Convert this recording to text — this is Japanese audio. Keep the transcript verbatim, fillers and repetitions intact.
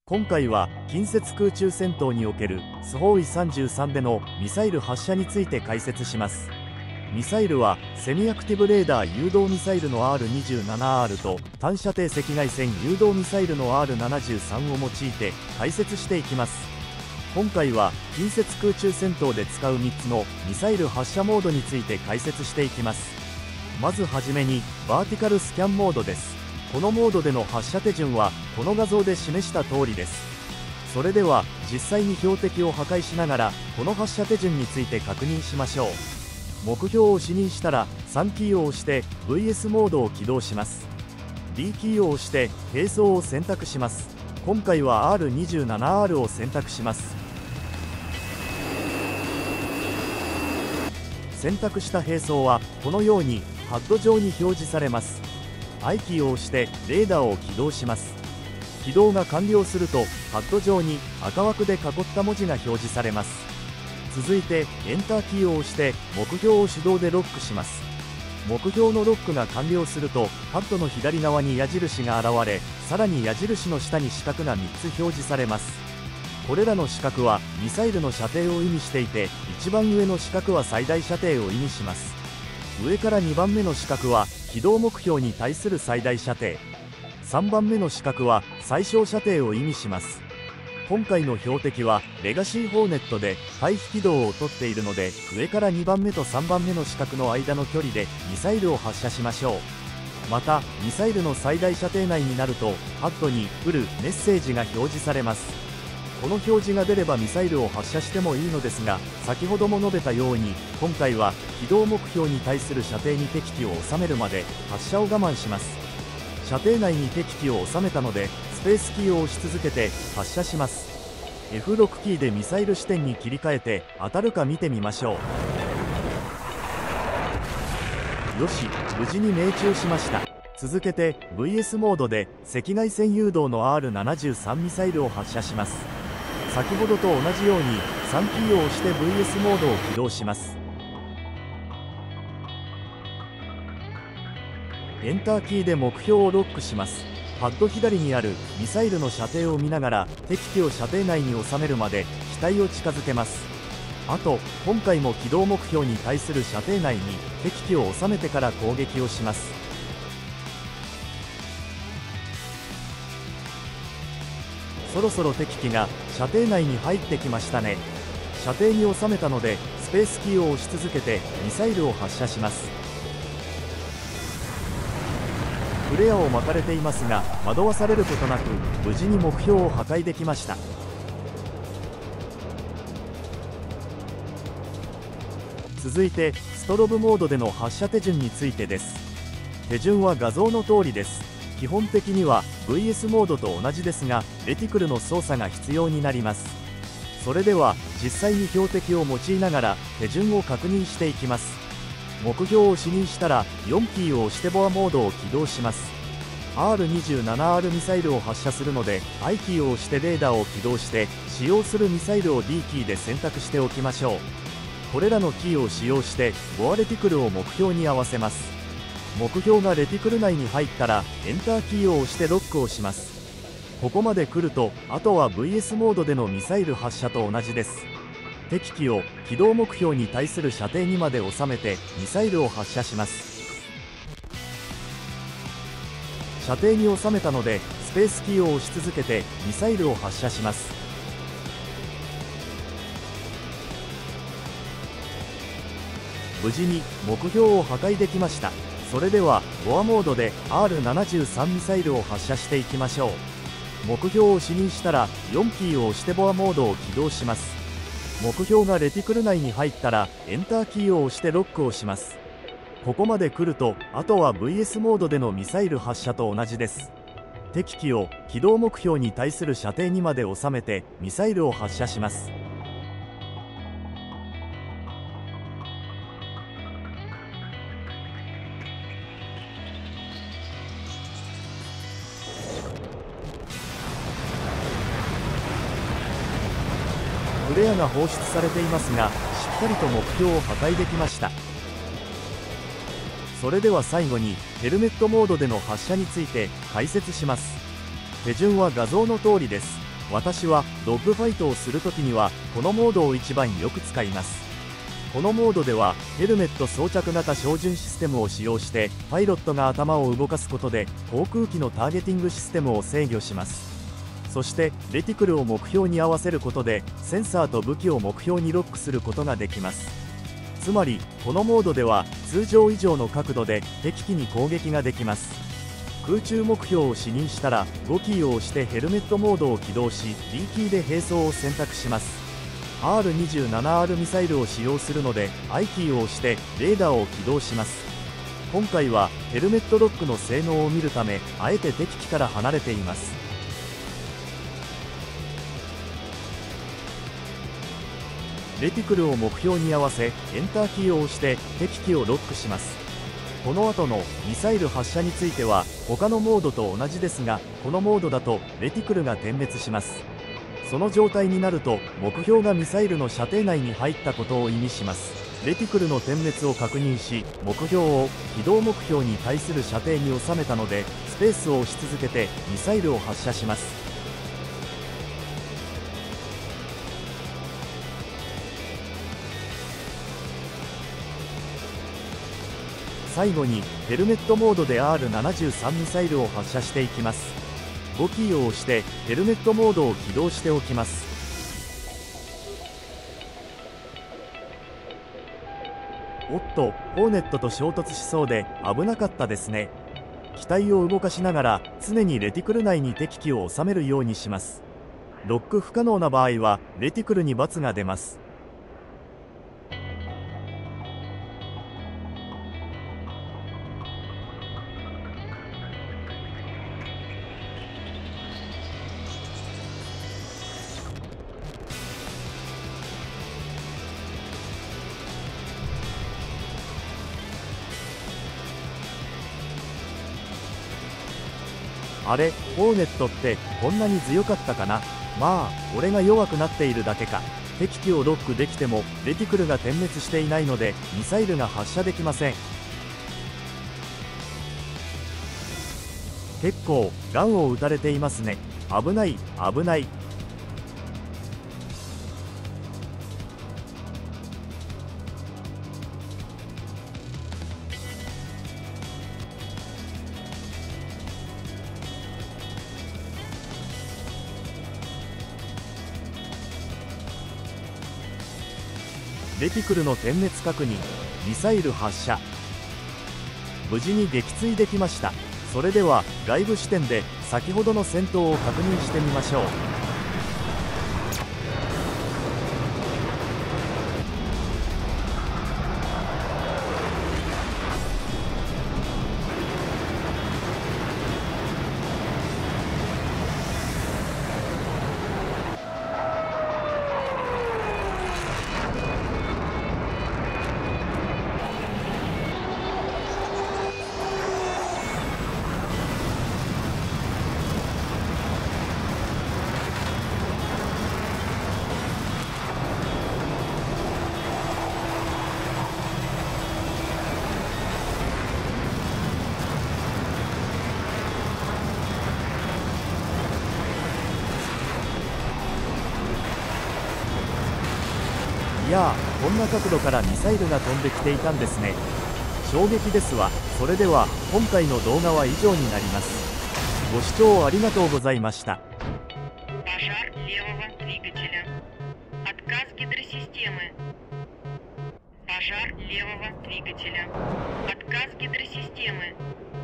今回は近接空中戦闘におけるスホーイさんじゅうさんでのミサイル発射について解説します。ミサイルはセミアクティブレーダー誘導ミサイルの アールにじゅうななアール と短射程赤外線誘導ミサイルの アールななじゅうさん を用いて解説していきます。今回は近接空中戦闘で使うみっつのミサイル発射モードについて解説していきます。まずはじめにバーティカルスキャンモードです。このモードでの発射手順はこの画像で示した通りです。それでは実際に標的を破壊しながらこの発射手順について確認しましょう。目標を視認したらさんキーを押して ブイエス モードを起動します。 ディー キーを押して並走を選択します。今回は アールにじゅうななアール を選択します。選択した並走はこのようにハッド上に表示されます。アイ キーを押してレーダーを起動します。起動が完了するとハッド上に赤枠で囲った文字が表示されます。続いてエンターキーを押して目標を手動でロックします。目標のロックが完了するとパッドの左側に矢印が現れ、さらに矢印の下に四角がみっつ表示されます。これらの四角はミサイルの射程を意味していて、一番上の四角は最大射程を意味します。上からにばんめの四角は起動目標に対する最大射程、さんばんめの四角は最小射程を意味します。今回の標的はレガシーホーネットで回避軌道をとっているので、上からにばんめとさんばんめの四角の間の距離でミサイルを発射しましょう。またミサイルの最大射程内になるとハッドに「来る」メッセージが表示されます。この表示が出ればミサイルを発射してもいいのですが、先ほども述べたように今回は起動目標に対する射程に敵機を収めるまで発射を我慢します。射程内に敵機を収めたのでスペースキーを押し続けて発射します。 エフろく キーでミサイル視点に切り替えて当たるか見てみましょう。よし、無事に命中しました。続けて ブイエス モードで赤外線誘導の アールななじゅうさん ミサイルを発射します。先ほどと同じようにさんキーを押して ブイエス モードを起動します。エンターキーで目標をロックします。パッド左にあるミサイルの射程を見ながら敵機を射程内に収めるまで機体を近づけます。あと今回も起動目標に対する射程内に敵機を収めてから攻撃をします。そろそろ敵機が射程内に入ってきましたね。射程に収めたのでスペースキーを押し続けてミサイルを発射します。フレアを巻かれていますが惑わされることなく無事に目標を破壊できました。続いてストロブモードでの発射手順についてです。手順は画像の通りです。基本的には ブイエス モードと同じですがレティクルの操作が必要になります。それでは実際に標的を用いながら手順を確認していきます。目標を視認したらよんキーを押してボアモードを起動します。 アールにじゅうななアール ミサイルを発射するので アイ キーを押してレーダーを起動して使用するミサイルを ディー キーで選択しておきましょう。これらのキーを使用してボアレティクルを目標に合わせます。目標がレティクル内に入ったらエンターキーを押してロックをします。ここまで来るとあとは ブイエス モードでのミサイル発射と同じです。敵機を起動目標に対する射程にまで収めてミサイルを発射します。射程に収めたのでスペースキーを押し続けてミサイルを発射します。無事に目標を破壊できました。それではボアモードで アールななじゅうさん ミサイルを発射していきましょう。目標を視認したらよんキーを押してボアモードを起動します。目標がレティクル内に入ったらエンターキーを押してロックをします。ここまで来るとあとは ブイエス モードでのミサイル発射と同じです。敵機を起動目標に対する射程にまで収めてミサイルを発射します。フレアが放出されていますがしっかりと目標を破壊できました。それでは最後にヘルメットモードでの発射について解説します。手順は画像の通りです。 私はドッグファイトをするときにはこのモードを一番よく使います。このモードではヘルメット装着型照準システムを使用してパイロットが頭を動かすことで航空機のターゲティングシステムを制御します。そしてレティクルを目標に合わせることでセンサーと武器を目標にロックすることができます。つまりこのモードでは通常以上の角度で敵機に攻撃ができます。空中目標を視認したらごキーを押してヘルメットモードを起動し ディー キーで並走を選択します。 アールにじゅうななアール ミサイルを使用するので アイ キーを押してレーダーを起動します。今回はヘルメットロックの性能を見るためあえて敵機から離れています。レティクルを目標に合わせエンターキーを押して敵機をロックします。この後のミサイル発射については他のモードと同じですが、このモードだとレティクルが点滅します。その状態になると目標がミサイルの射程内に入ったことを意味します。レティクルの点滅を確認し目標を軌道目標に対する射程に収めたのでスペースを押し続けてミサイルを発射します。最後にヘルメットモードで アールななじゅうさん ミサイルを発射していきます。ごキーを押してヘルメットモードを起動しておきます。おっと、ホーネットと衝突しそうで危なかったですね。機体を動かしながら常にレティクル内に敵機を収めるようにします。ロック不可能な場合はレティクルに×が出ます。あれ、ホーネットってこんなに強かったかな。まあ俺が弱くなっているだけか。敵機をロックできてもレティクルが点滅していないのでミサイルが発射できません。結構ガンを撃たれていますね。危ない危ない。レティクルの点滅確認、ミサイル発射。無事に撃墜できました。それでは外部視点で先ほどの戦闘を確認してみましょう。いやー、こんな角度からミサイルが飛んできていたんですね。衝撃ですわ。それでは今回の動画は以上になります。ご視聴ありがとうございました。 Пожар левого двигателя. Отказ гидросистемы. Пожар левого двигателя. Отказ гидросистемы.